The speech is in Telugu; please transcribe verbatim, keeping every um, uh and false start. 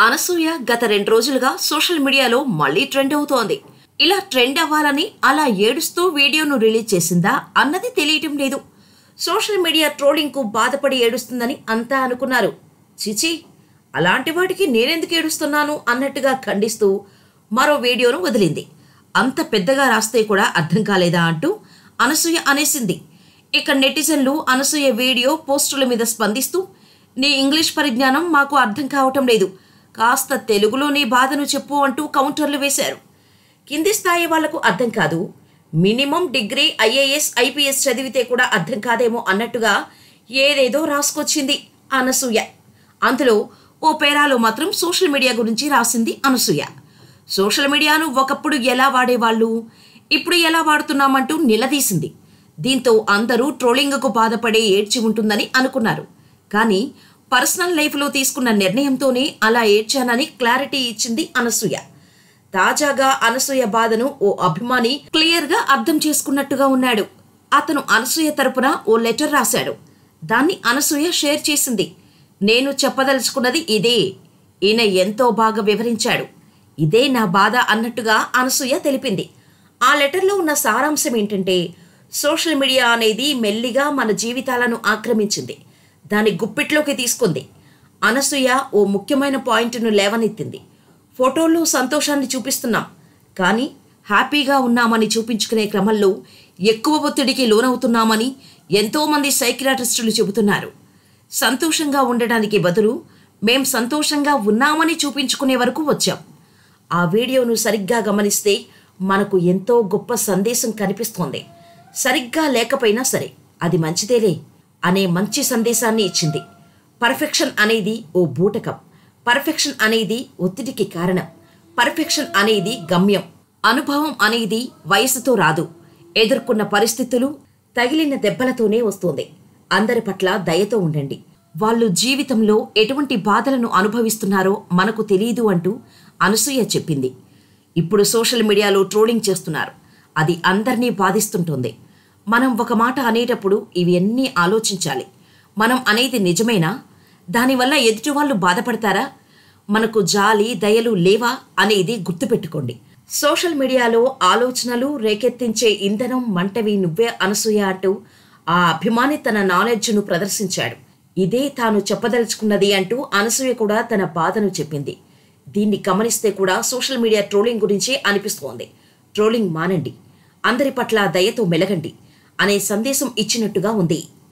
అనసూయ గత రెండు రోజులుగా సోషల్ మీడియాలో మళ్లీ ట్రెండ్ అవుతోంది. ఇలా ట్రెండ్ అవ్వాలని అలా ఏడుస్తూ వీడియోను రిలీజ్ చేసిందా అన్నది తెలియటం లేదు. సోషల్ మీడియా ట్రోలింగ్ కు బాధపడి ఏడుస్తుందని అంతా అనుకున్నారు. చిచి, అలాంటి వాటికి నేనెందుకు ఏడుస్తున్నాను అన్నట్టుగా ఖండిస్తూ మరో వీడియోను వదిలింది. అంత పెద్దగా రాస్తే కూడా అర్థం కాలేదా అంటూ అనసూయ అనేసింది. ఇక నెటిజన్లు అనసూయ వీడియో పోస్టుల మీద స్పందిస్తూ, నీ ఇంగ్లీష్ పరిజ్ఞానం మాకు అర్థం కావటం లేదు, కాస్త తెలుగులో నీ బాధను చెప్పు అంటూ కౌంటర్లు వేశారు. కింది స్థాయి వాళ్లకు అర్థం కాదు, మినిమం డిగ్రీ ఐఏఎస్ ఐపీఎస్ చదివితే కూడా అర్థం కాదేమో అన్నట్టుగా ఏదేదో రాసుకొచ్చింది అనసూయ. అందులో ఓ పేరాలో మాత్రం సోషల్ మీడియా గురించి రాసింది అనసూయ. సోషల్ మీడియాను ఒకప్పుడు ఎలా వాడేవాళ్ళు, ఇప్పుడు ఎలా వాడుతున్నామంటూ నిలదీసింది. దీంతో అందరూ ట్రోలింగ్కు బాధపడే ఏడ్చి ఉంటుందని అనుకున్నారు. కానీ పర్సనల్ లైఫ్లో తీసుకున్న నిర్ణయంతోనే అలా ఏడ్చానని క్లారిటీ ఇచ్చింది అనసూయ. తాజాగా అనసూయ బాధను ఓ అభిమాని క్లియర్గా అర్థం చేసుకున్నట్టుగా ఉన్నాడు. అతను అనసూయ తరపున ఓ లెటర్ రాశాడు. దాన్ని అనసూయ షేర్ చేసింది. నేను చెప్పదలుచుకున్నది ఇదే, ఈయన ఎంతో బాగా వివరించాడు, ఇదే నా బాధ అన్నట్టుగా అనసూయ తెలిపింది. ఆ లెటర్లో ఉన్న సారాంశం ఏంటంటే, సోషల్ మీడియా అనేది మెల్లిగా మన జీవితాలను ఆక్రమించింది, దాని గుప్పిట్లోకి తీసుకుంది. అనసూయ ఓ ముఖ్యమైన పాయింట్ను లేవనెత్తింది. ఫోటోల్లో సంతోషాన్ని చూపిస్తున్నాం, కానీ హ్యాపీగా ఉన్నామని చూపించుకునే క్రమంలో ఎక్కువ ఒత్తిడికి లోనవుతున్నామని ఎంతోమంది సైకియాట్రిస్టులు చెబుతున్నారు. సంతోషంగా ఉండడానికి బదులు మేం సంతోషంగా ఉన్నామని చూపించుకునే వరకు వచ్చాం. ఆ వీడియోను సరిగ్గా గమనిస్తే మనకు ఎంతో గొప్ప సందేశం కనిపిస్తోంది. సరిగ్గా లేకపోయినా సరే అది మంచిదేలే అనే మంచి సందేశాన్ని ఇచ్చింది. పర్ఫెక్షన్ అనేది ఓ బూటకం, పర్ఫెక్షన్ అనేది ఒత్తిడికి కారణం, పర్ఫెక్షన్ అనేది గమ్యం, అనుభవం అనేది వయసుతో రాదు, ఎదుర్కొన్న పరిస్థితులు తగిలిన దెబ్బలతోనే వస్తుంది. అందరి పట్ల దయతో ఉండండి, వాళ్ళు జీవితంలో ఎటువంటి బాధలను అనుభవిస్తున్నారో మనకు తెలియదు అంటూ అనసూయ చెప్పింది. ఇప్పుడు సోషల్ మీడియాలో ట్రోలింగ్ చేస్తున్నారు, అది అందరినీ బాధిస్తుంటుంది. మనం ఒక మాట అనేటప్పుడు ఇవి అన్నీ ఆలోచించాలి. మనం అనేది నిజమేనా? దానివల్ల ఎదుటి వాళ్ళు బాధపడతారా? మనకు జాలి దయలు లేవా అనేది గుర్తుపెట్టుకోండి. సోషల్ మీడియాలో ఆలోచనలు రేకెత్తించే ఇంధనం మంటవి నువ్వే అనసూయ అంటూ ఆ అభిమాని తన నాలెడ్జ్ను ప్రదర్శించాడు. ఇదే తాను చెప్పదలుచుకున్నది అంటూ అనసూయ కూడా తన బాధను చెప్పింది. దీన్ని గమనిస్తే కూడా సోషల్ మీడియా ట్రోలింగ్ గురించే అనిపిస్తోంది. ట్రోలింగ్ మానండి, అందరి పట్ల దయతో మెలగండి అనే సందేశం ఇచ్చినట్టుగా ఉంది.